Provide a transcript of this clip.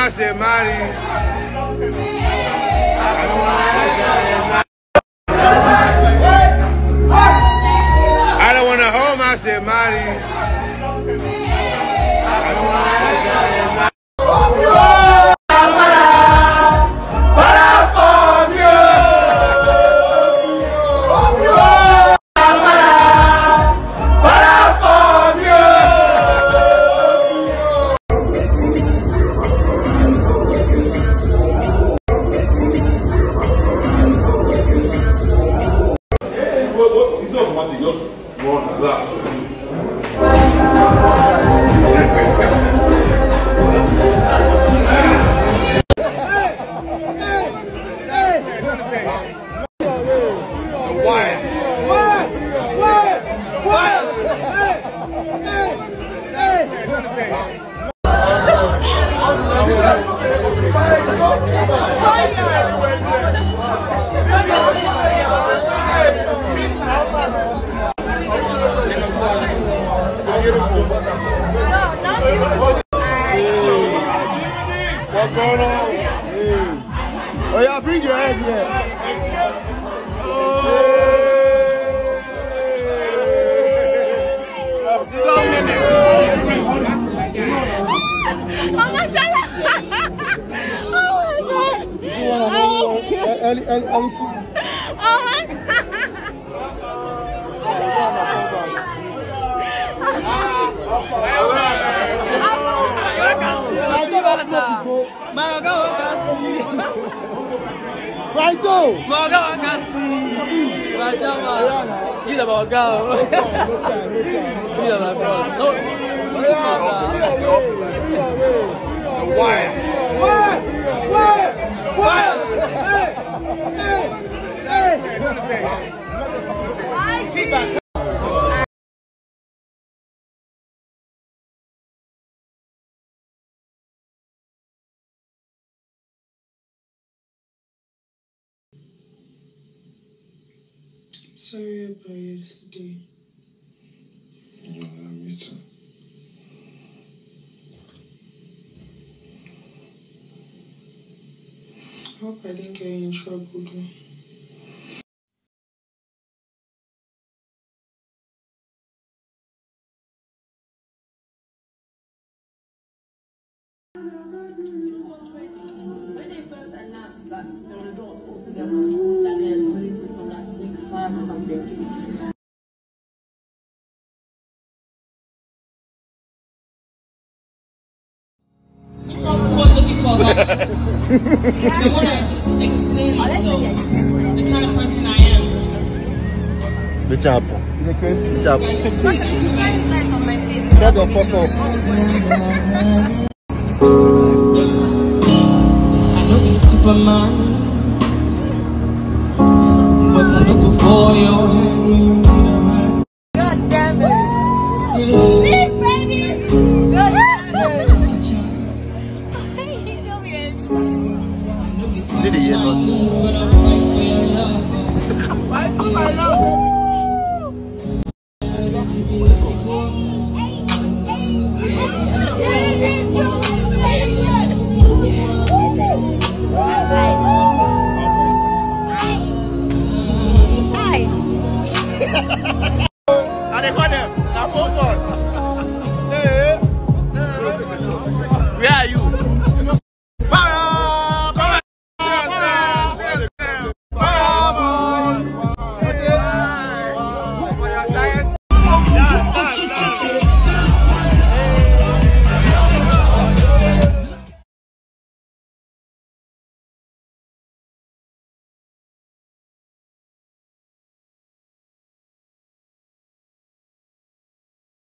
I said, Marty. I don't want to hold my said, Marty. What's going on? Oh, y'all bring your head here. Sorry about yesterday. Yeah, me too. I hope I didn't get you in trouble though. When they first announced that the results altogether, that they're willing to from like week 5 or something. Someone looking for they want to explain myself, the kind of person I am. The chapel. The case. The chapel. That will pop up. I know you're Superman, but I look for your hand when you need a hand. God damn it! Yeah. Big baby! God damn it! Did it, yes or no? But I'm right where I love. Why do my love? Hi.